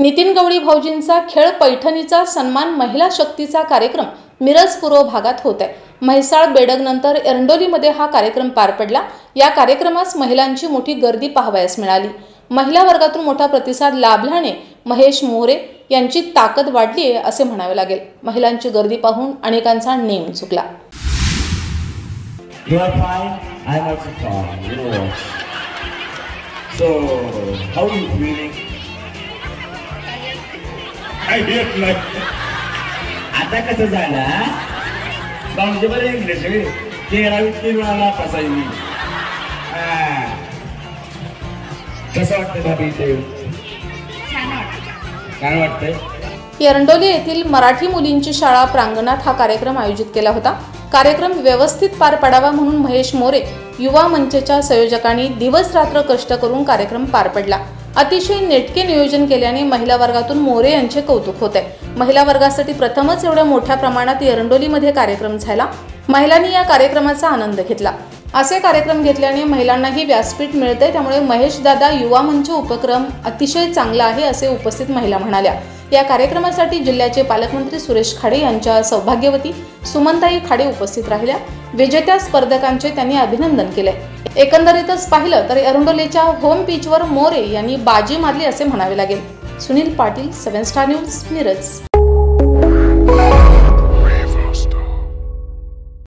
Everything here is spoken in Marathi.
नितीन गवळी भाऊजींचा खेळ पैठणीचा सन्मान महिला शक्तीचा कार्यक्रम मिरज पूर्व भागात होत आहे। म्हैसाळ बेडगनंतर एरंडोलीमध्ये हा कार्यक्रम पार पडला। या कार्यक्रमास महिलांची मोठी गर्दी पाहावयास मिळाली। महिला वर्गातून मोठा प्रतिसाद लाभल्याने महेश मोरे यांची ताकद वाढली आहे असे म्हणावे लागेल। महिलांची गर्दी पाहून अनेकांचा नेम चुकला। You are fine. I am also fine. You know. So, how are you feeling? I hate life. आता कसं झालं? बाउंड्री वर इंग्लिश आहे. 13 वेळा फसायली. कसं वाटतं भाभी ते? काय वाटतंय? एरंडोली येथील मराठी मुलींची शाळा प्रांगणात हा कार्यक्रम आयोजित केला होता। कार्यक्रम व्यवस्थित पार पडावा म्हणून महेश मोरे युवा मंचच्या संयोजकांनी दिवस रात्र कष्ट करून कार्यक्रम पार पडला। अतिशय नेटके नियोजन केल्याने महिला वर्गातून मोरे यांचे कौतुक होते। महिला वर्गासाठी प्रथमच एवढ्या मोठ्या प्रमाणात एरंडोलीमध्ये कार्यक्रम झाला। महिलांनी या कार्यक्रमाचा आनंद घेतला। असे कार्यक्रम घेतल्याने महिलांनाही व्यासपीठ मिळते, त्यामुळे महेश दादा युवा मंच उपक्रम अतिशय चांगला आहे असे उपस्थित महिला म्हणाल्या। या कार्यक्रमासाठी जिल्ह्याचे पालकमंत्री सुरेश खाडे यांच्या सौभाग्यवती सुमनताई खाडे उपस्थित राहिल्या। विजेत्या स्पर्धकांचे त्यांनी अभिनंदन केले। एकंदरीतच पाहिलं तर एरंडोलीच्या होम पिचवर मोरे यांनी बाजी मारली असे म्हणावे लागेल। Sunil Patil, 7 Star News, Miraj.